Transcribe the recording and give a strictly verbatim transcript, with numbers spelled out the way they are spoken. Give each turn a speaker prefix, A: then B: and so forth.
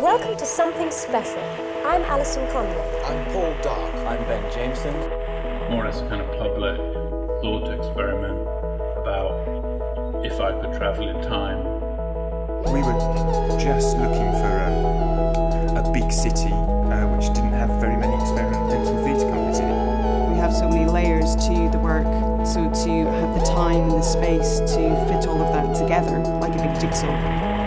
A: Welcome to Something Special. I'm Alison Conway.
B: I'm Paul Dark.
C: I'm Ben Jameson.
D: More or less a kind of public thought experiment about if I could travel in time.
E: We were just looking for a, a big city uh, which didn't have very many experimental theatre companies in it.
F: We have so many layers to the work, so to have the time and the space to fit all of that together like a big jigsaw.